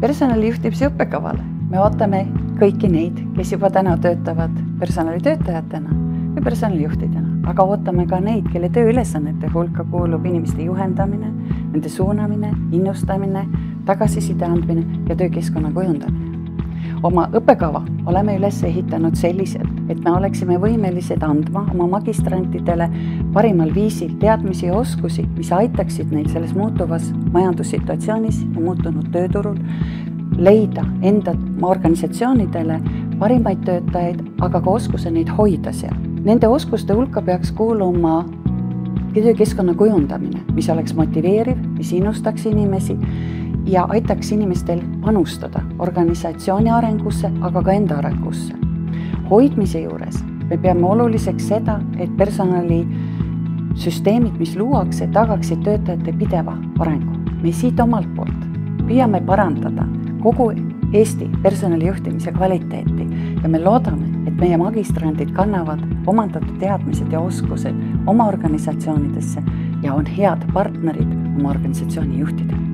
personalijuhtimise õppekavale me vaatame kõiki neid, kes juba täna töötavad personalitöötajatena või personalijuhtidena, aga ootame ka neid, kelle tööülesannete hulka kuulub inimeste juhendamine, nende suunamine, innustamine, tagasiside andmine ja töökeskkonna kujundamine. Oma õppekava oleme üles ehitanud selliselt, et me oleksime võimelised andma oma magistrantidele parimal viisil teadmisi ja oskusi, mis aitaksid neil selles muutuvas majandussituatsioonis ja muutunud tööturul leida enda organisatsioonidele parimaid töötajaid, aga ka oskuse neid hoida seal. Nende oskuste hulka peaks kuuluma töökeskkonna kujundamine, mis oleks motiveeriv, mis innustaks inimesi ja aitaks inimestel panustada organisatsiooni arengusse, aga ka enda arengusse. Hoidmise juures me peame oluliseks seda, et personalisüsteemid, mis luuakse, tagaksid töötajate pideva arengu. Me siit omalt poolt püüame parandada kogu Eesti personalijuhtimise kvaliteeti ja me loodame, et meie magistrandid kannavad omandatud teadmised ja oskused oma organisatsioonidesse ja on head partnerid oma organisatsiooni juhtidele.